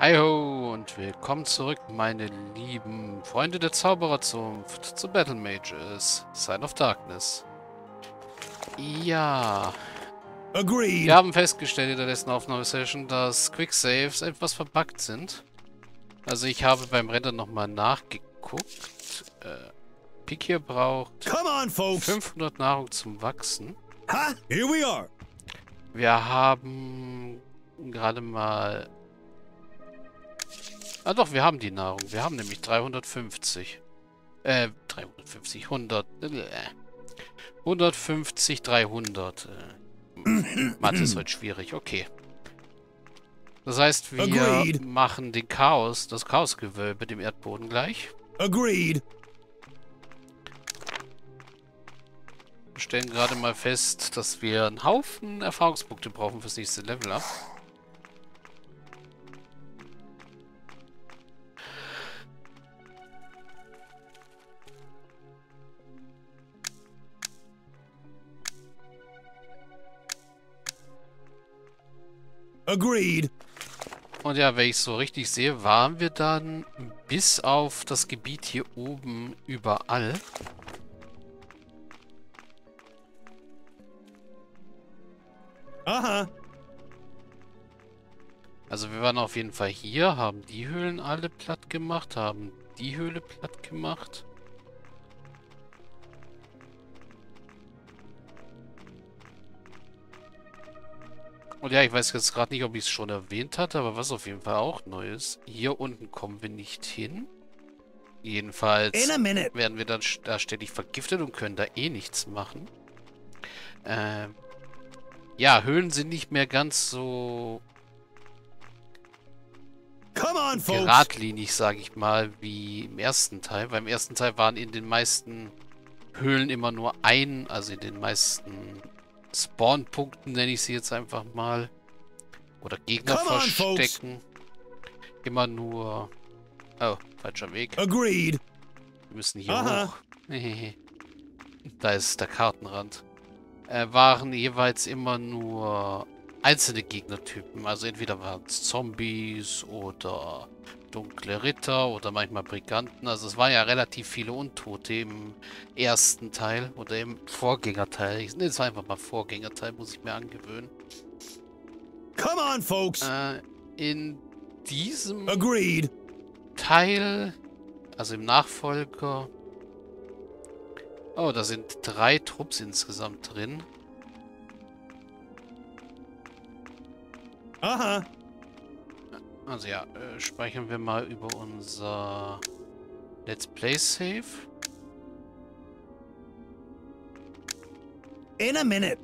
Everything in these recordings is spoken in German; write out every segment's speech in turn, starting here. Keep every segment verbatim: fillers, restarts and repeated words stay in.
Hi-ho und willkommen zurück, meine lieben Freunde der Zaubererzunft, zu Battle Mages, Sign of Darkness. Ja, Agreed. wir haben festgestellt in der letzten Aufnahmesession, dass Quicksaves etwas verbuggt sind. Also ich habe beim Rendern nochmal nachgeguckt. Äh, Pik hier braucht Come on, folks. fünfhundert Nahrung zum Wachsen. Huh? Here we are. Wir haben gerade mal... Ah doch, wir haben die Nahrung. Wir haben nämlich dreihundertfünfzig. Äh, dreihundertfünfzig, hundert. Äh, hundertfünfzig, dreihundert. Äh, Mathe ist heute schwierig. Okay. Das heißt, wir Agreed. machen den Chaos, das Chaosgewölbe dem Erdboden gleich. Agreed. Wir stellen gerade mal fest, dass wir einen Haufen Erfahrungspunkte brauchen fürs nächste Level up. Agreed. Und ja, wenn ich so richtig sehe, waren wir dann bis auf das Gebiet hier oben überall. Uh-huh. Also wir waren auf jeden Fall hier, haben die Höhlen alle platt gemacht, haben die Höhle platt gemacht. Und ja, ich weiß jetzt gerade nicht, ob ich es schon erwähnt hatte, aber was auf jeden Fall auch neu ist, hier unten kommen wir nicht hin. Jedenfalls In a minute. werden wir dann da ständig vergiftet und können da eh nichts machen. Ähm, ja, Höhlen sind nicht mehr ganz so Come on, folks. geradlinig, sage ich mal, wie im ersten Teil. Weil im ersten Teil waren in den meisten Höhlen immer nur ein, also in den meisten Spawnpunkten, nenne ich sie jetzt einfach mal, oder Gegner Come on, verstecken, immer nur... Oh, falscher Weg. Agreed. Wir müssen hier Aha. hoch. Da ist der Kartenrand. Äh, waren jeweils immer nur einzelne Gegnertypen. Also entweder waren es Zombies oder dunkle Ritter oder manchmal Briganten. Also es waren ja relativ viele Untote im ersten Teil oder im Vorgängerteil. Ich nenne es einfach mal Vorgängerteil, muss ich mir angewöhnen. Come on, folks. Äh, in diesem Agreed. Teil, also im Nachfolger... Oh, da sind drei Trupps insgesamt drin. Uh-huh. Also ja, äh, speichern wir mal über unser Let's Play Save. In a minute.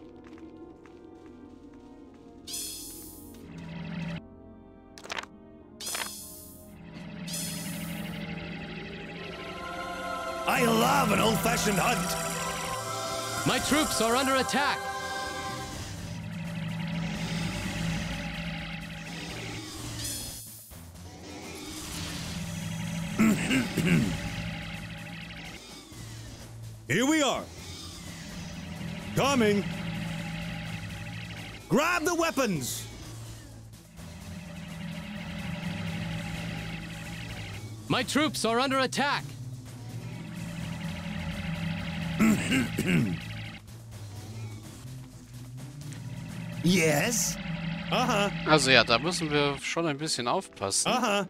I love an old-fashioned hunt. My troops are under attack. Here we are. Coming. Grab the weapons. My troops are under attack. Yes. Uh-huh. Also ja, da müssen wir schon ein bisschen aufpassen. Uh-huh.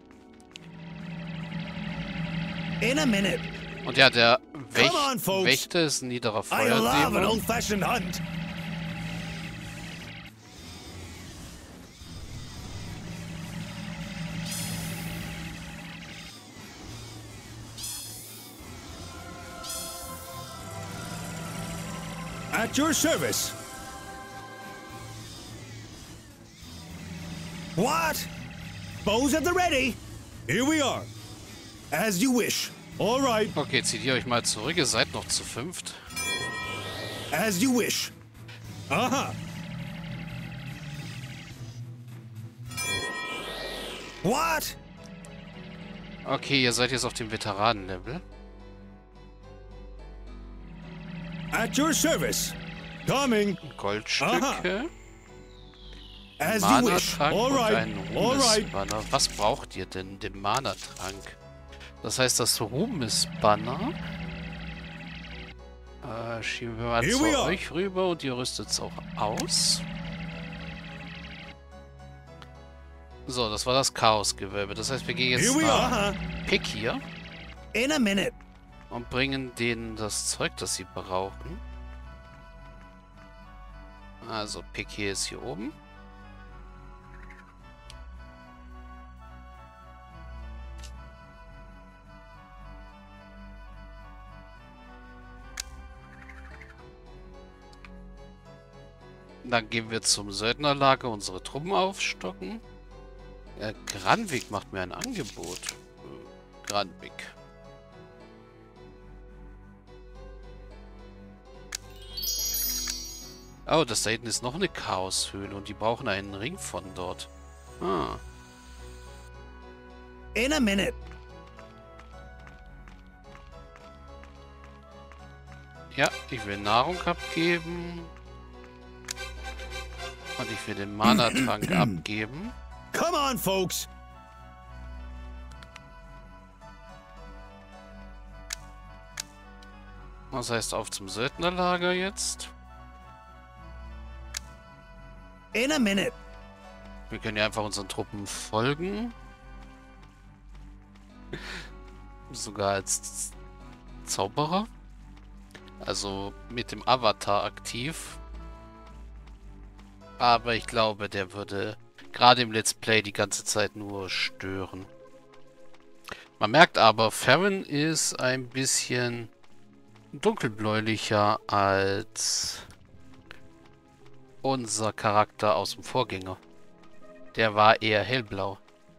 In a minute. Und ja, der Wäch Come on, folks. Wächter ist ein niederer I love an Feuerdämon. old-fashioned hunt. At your service. What? Bows at the ready. Here we are. As you wish. All right. Okay, zieht ihr euch mal zurück, ihr seid noch zu fünft. As you wish. Uh-huh. What? Okay, ihr seid jetzt auf dem Veteranenlevel. At your service. Coming. Goldstücke. As you wish. Mana-Trank und Alright, einen alright. Ruhmes-Banner. Was braucht ihr denn? Den Mana-Trank. Das heißt, das Ruhmes-Banner äh, schieben wir mal Here zu we are. euch rüber und ihr rüstet es auch aus. So, das war das Chaosgewölbe. Das heißt, wir gehen jetzt Here we nach are. Pick hier In a minute. und bringen denen das Zeug, das sie brauchen. Also, Pick hier ist hier oben. Dann gehen wir zum Söldnerlager, unsere Truppen aufstocken. Äh, Granvik macht mir ein Angebot. Äh, Granvik. Oh, das da hinten ist noch eine Chaoshöhle und die brauchen einen Ring von dort. Ah. In a minute. Ja, ich will Nahrung abgeben. Und ich will den Mana-Trank abgeben. Come on, folks. Das heißt, auf zum Söldnerlager jetzt. In a minute. Wir können ja einfach unseren Truppen folgen. Sogar als Zauberer. Also mit dem Avatar aktiv. Aber ich glaube, der würde gerade im Let's Play die ganze Zeit nur stören. Man merkt aber, Farron ist ein bisschen dunkelbläulicher als unser Charakter aus dem Vorgänger. Der war eher hellblau.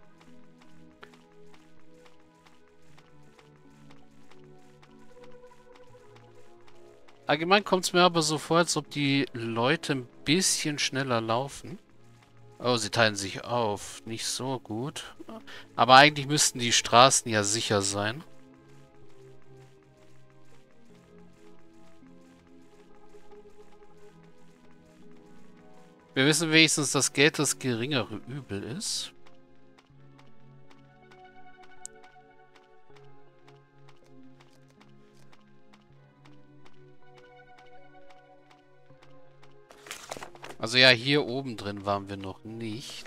Allgemein kommt es mir aber so vor, als ob die Leute ein bisschen schneller laufen. Oh, sie teilen sich auf. Nicht so gut. Aber eigentlich müssten die Straßen ja sicher sein. Wir wissen wenigstens, dass Geld das geringere Übel ist. Also ja, hier oben drin waren wir noch nicht.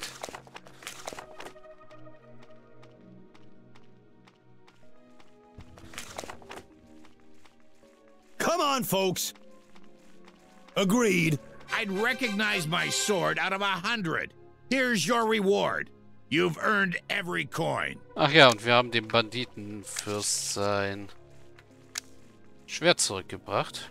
Come on, folks. Agreed. I'd recognize my sword out of a hundred. Here's your reward. You've earned every coin. Ach ja, und wir haben dem Banditenfürst sein Schwert zurückgebracht.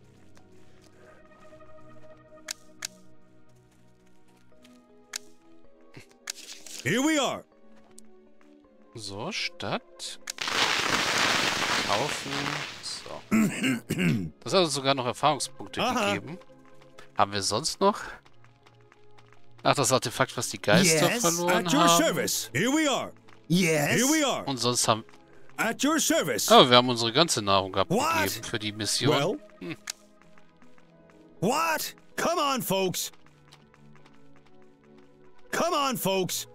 Here we are. So, Stadt. Kaufen. So. Das hat uns sogar noch Erfahrungspunkte Aha. gegeben. Haben wir sonst noch? Ach, das Artefakt, was die Geister Yes, verloren at your haben. service. Here we are. Yes. Here we are. Und sonst haben... At your service. Oh, wir haben unsere ganze Nahrung abgegeben What? für die Mission. Well. Hm. What? Come on, folks. Come on, folks.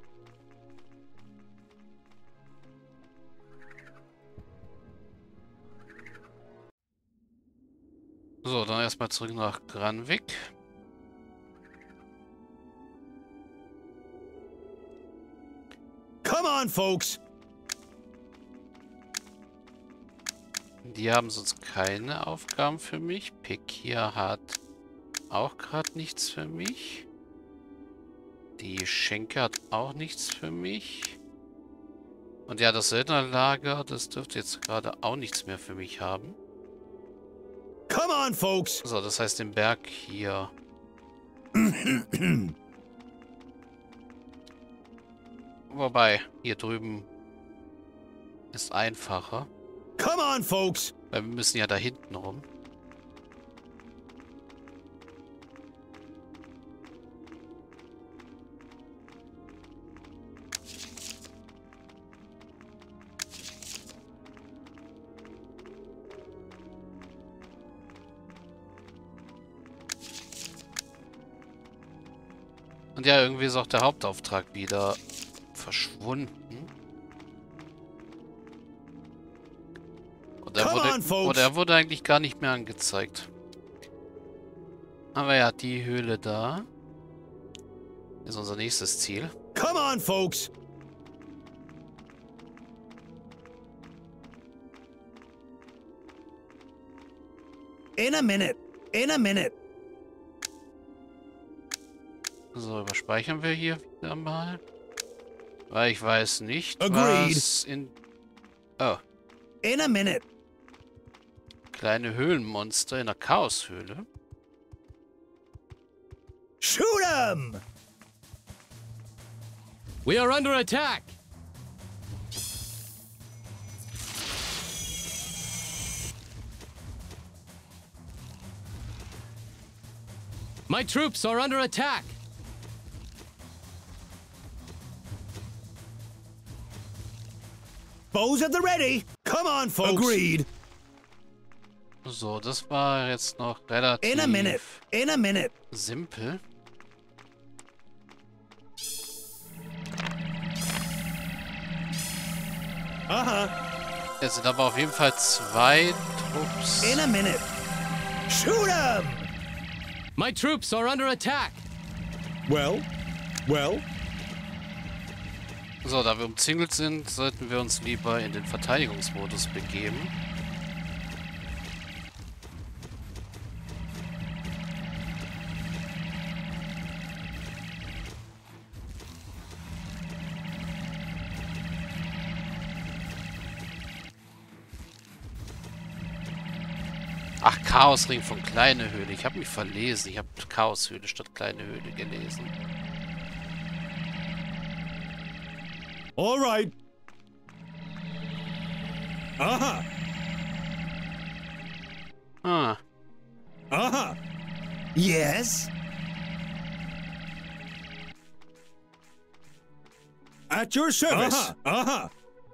So, dann erstmal zurück nach Granvik. Come on, folks. Die haben sonst keine Aufgaben für mich. Pick hier hat auch gerade nichts für mich. Die Schenke hat auch nichts für mich. Und ja, das Söldnerlager, das dürfte jetzt gerade auch nichts mehr für mich haben. Come on, folks. So, das heißt den Berg hier. Wobei, hier drüben ist einfacher. Come on, folks. Weil wir müssen ja da hinten rum. Und ja, irgendwie ist auch der Hauptauftrag wieder verschwunden. Oder er, wurde, oder er wurde eigentlich gar nicht mehr angezeigt. Aber ja, die Höhle da ist unser nächstes Ziel. Come on, folks! In a minute. In a minute. So, überspeichern wir hier wieder mal. Weil ich weiß nicht, Agreed. was in... Oh. In a minute. Kleine Höhlenmonster in der Chaoshöhle. Shoot 'em! We are under attack! My troops are under attack! Bows at the ready! Come on, folks! Agreed. So, das war jetzt noch relativ In a minute. In a minute. simpel. Uh-huh. Es sind aber auf jeden Fall zwei Trupps. In a minute. Shoot 'em! My troops are under attack! Well, well. So, da wir umzingelt sind, sollten wir uns lieber in den Verteidigungsmodus begeben. Ach, Chaosring von Kleine Höhle. Ich habe mich verlesen. Ich habe Chaoshöhle statt Kleine Höhle gelesen. All right. Uh-huh. Ah. Uh-huh. Yes? At your service. Uh-huh. Uh-huh.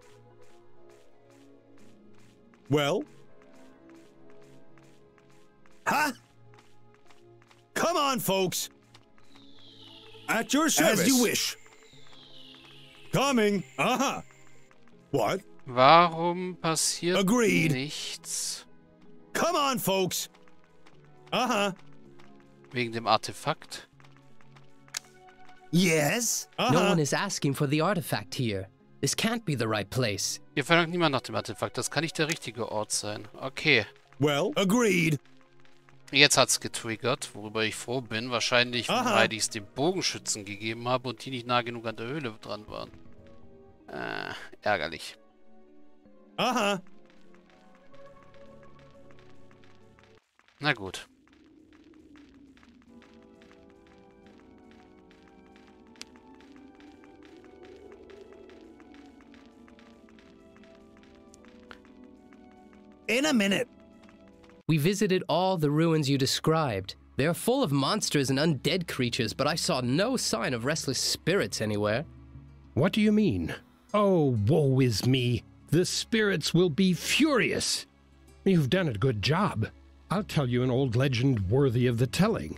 Well? Huh? Come on, folks. At your service. As you wish. Coming. Uh-huh. What? Warum passiert Agreed. nichts? Come on, folks. Uh-huh. Wegen dem Artefakt? Yes? Uh-huh. No one is asking for the artifact here. This can't be the right place. Hier verlangt niemand nach dem Artefakt. Das kann nicht der richtige Ort sein. Okay. Well, agreed. Jetzt hat's getriggert, worüber ich froh bin. Wahrscheinlich, Aha. weil ich es dem Bogenschützen gegeben habe und die nicht nah genug an der Höhle dran waren. Äh, ärgerlich. Uh-huh. Na gut. In a minute. We visited all the ruins you described. They are full of monsters and undead creatures, but I saw no sign of restless spirits anywhere. What do you mean? Oh, woe is me. The spirits will be furious. You've done a good job. I'll tell you an old legend worthy of the telling.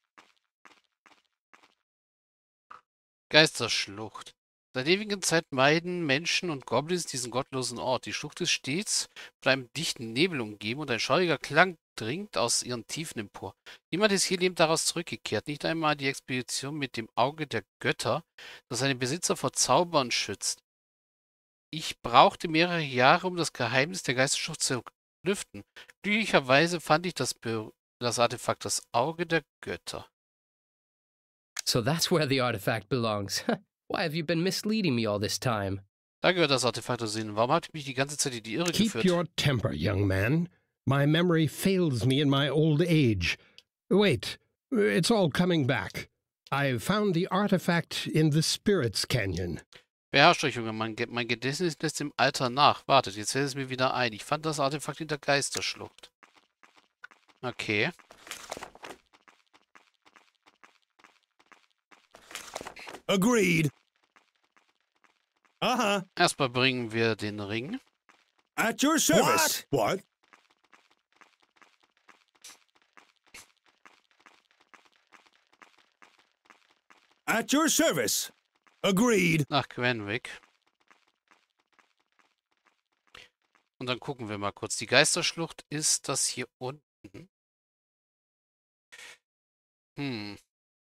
Geisterschlucht. Seit ewigen Zeit meiden Menschen und Goblins diesen gottlosen Ort. Die Schlucht ist stets von einem dichten Nebel umgeben und ein schauriger Klang dringt aus ihren Tiefen empor. Niemand ist hier lebend daraus zurückgekehrt. Nicht einmal die Expedition mit dem Auge der Götter, das seine Besitzer vor Zaubern schützt. Ich brauchte mehrere Jahre, um das Geheimnis der Geisterschlucht zu lüften. Glücklicherweise fand ich das, Be das Artefakt, das Auge der Götter. So that's where the artifact belongs. Why have you been misleading me all this time? Da gehört das Artefakt hin. Warum habt ihr mich die ganze Zeit in die Irre Keep geführt? your temper, young man. My memory fails me in my old age. Wait, it's all coming back. I found the artifact in the Spirits Canyon. Beherrscht euch, Junge Mann. Mein Gedächtnis lässt im Alter nach. Wartet, jetzt fällt es mir wieder ein. Ich fand das Artefakt in der Geisterschlucht. Okay. Agreed. Uh-huh. Erstmal bringen wir den Ring. At your service. What? What? At your service. Agreed. Nach Gwenwick. Und dann gucken wir mal kurz. Die Geisterschlucht ist das hier unten. Hm.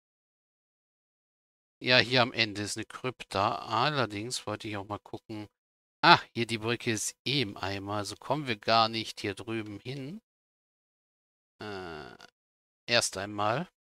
Ja, hier am Ende ist eine Krypta. Allerdings wollte ich auch mal gucken. Ah, hier die Brücke ist eh im Eimer. Also kommen wir gar nicht hier drüben hin. Äh, erst einmal.